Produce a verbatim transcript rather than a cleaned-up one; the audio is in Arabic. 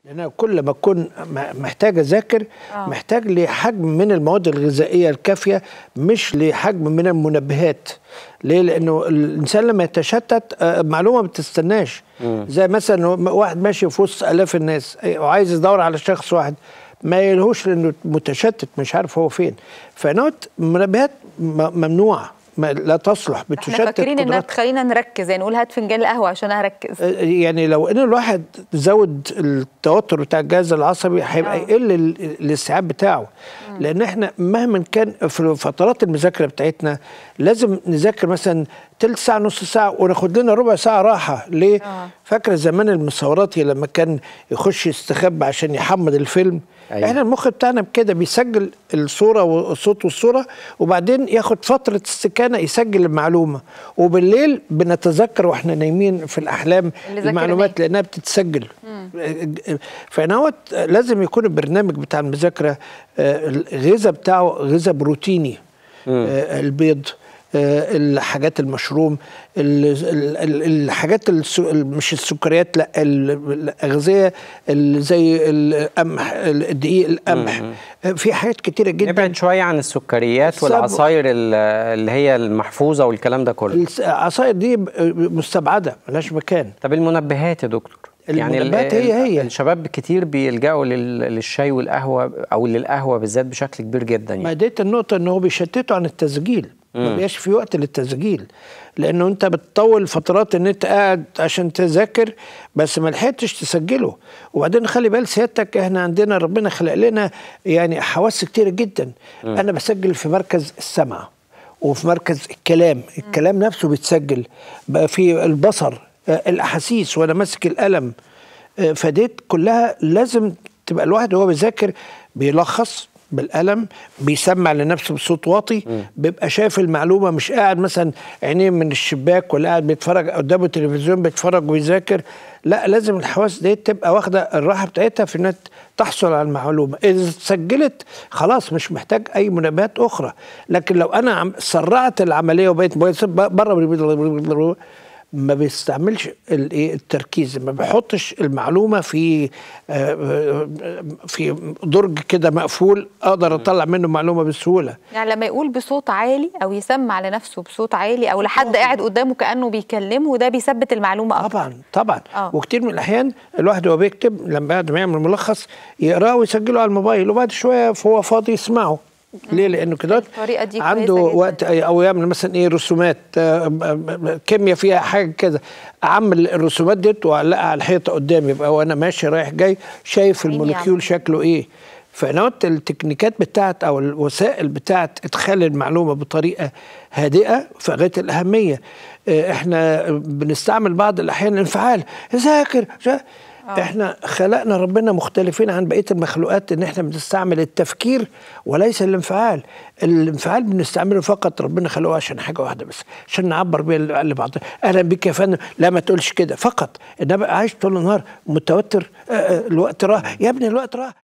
لأن كل ما أكون محتاج أذاكر آه. محتاج لحجم من المواد الغذائية الكافية، مش لحجم من المنبهات. ليه؟ لأنه الإنسان لما يتشتت معلومة ما بتستناش. زي مثلا واحد ماشي في وسط آلاف الناس وعايز يدور على شخص واحد، ما يلهوش لأنه متشتت مش عارف هو فين. فنوت منبهات ممنوعة، ما لا تصلح، بتشتت. احنا فاكرين انها تخلينا نركز، يعني نقول هات فنجان القهوه عشان اركز. يعني لو ان الواحد زود التوتر بتاع الجهاز العصبي هيبقى يقل الاستيعاب بتاعه. مم. لان احنا مهما كان في فترات المذاكره بتاعتنا لازم نذاكر مثلا تلت ساعه نص ساعه وناخد لنا ربع ساعه راحه. ليه؟ آه. فاكره زمان المصوراتي لما كان يخش يستخبى عشان يحمض الفيلم. أيوة. احنا المخ بتاعنا بكده بيسجل الصوره والصوت والصوره، وبعدين ياخد فتره استكانه يسجل المعلومه، وبالليل بنتذكر واحنا نايمين في الاحلام المعلومات لانها بتتسجل. فنوت لازم يكون البرنامج بتاع المذاكره الغذاء بتاعه غذاء بروتيني. البيض، الحاجات المشروم، الحاجات مش السكريات، لا الاغذيه زي القمح، الدقيق، القمح. في حاجات كتيره جدا. نبعد شويه عن السكريات والعصاير اللي هي المحفوظه والكلام ده كله. العصاير دي مستبعده ملهاش مكان. طب المنبهات يا دكتور؟ يعني المنبهات هي هي الشباب كتير بيلجأوا للشاي والقهوه او للقهوه بالذات بشكل كبير جدا. يعني ما ديت النقطه ان هو بيشتتوا عن التسجيل، ما بيبقاش في وقت للتسجيل، لانه انت بتطول فترات ان انت قاعد عشان تذاكر بس ما لحقتش تسجله. وبعدين خلي بال سيادتك احنا عندنا ربنا خلق لنا يعني حواس كتيره جدا. مم. انا بسجل في مركز السمع وفي مركز الكلام، الكلام نفسه بيتسجل بقى في البصر، الاحاسيس وانا ماسك القلم. فديت كلها لازم تبقى الواحد وهو بيذاكر بيلخص بالقلم، بيسمع لنفسه بصوت واطي، م. بيبقى شايف المعلومه، مش قاعد مثلا عينيه من الشباك ولا قاعد بيتفرج قدامه التلفزيون بيتفرج ويذاكر. لا، لازم الحواس دي تبقى واخده الراحه بتاعتها في انها تحصل على المعلومه. اذا سجلت خلاص مش محتاج اي منبهات اخرى. لكن لو انا سرعت العمليه وبقيت بره ما بيستعملش التركيز، ما بيحطش المعلومه في في درج كده مقفول اقدر اطلع منه معلومه بسهوله. يعني لما يقول بصوت عالي او يسمع لنفسه بصوت عالي او لحد قاعد قدامه كانه بيكلمه، ده بيثبت المعلومه اكتر. طبعا طبعا. آه. وكتير من الاحيان الواحد وهو بيكتب لما بعد ما يعمل ملخص يقراه ويسجله على الموبايل، وبعد شويه فهو فاضي يسمعه. ليه؟ لانه كده عنده وقت، او يعمل مثلا ايه رسومات كيمياء فيها حاجه كده، اعمل الرسومات ديت واعلقها على الحيطه قدامي، يبقى وانا ماشي رايح جاي شايف المولكيول شكله ايه. فنوت التكنيكات بتاعت او الوسائل بتاعت ادخال المعلومه بطريقه هادئه في غايه الاهميه. احنا بنستعمل بعض الاحيان الانفعال، ذاكر. احنا خلقنا ربنا مختلفين عن بقيه المخلوقات، ان احنا بنستعمل التفكير وليس الانفعال. الانفعال بنستعمله فقط ربنا خلقه عشان حاجه واحده بس، عشان نعبر بيها لبعض. اهلا بك يا فندم، لا ما تقولش كده فقط. انما عايش طول النهار متوتر، الوقت راح يا ابني، الوقت راح.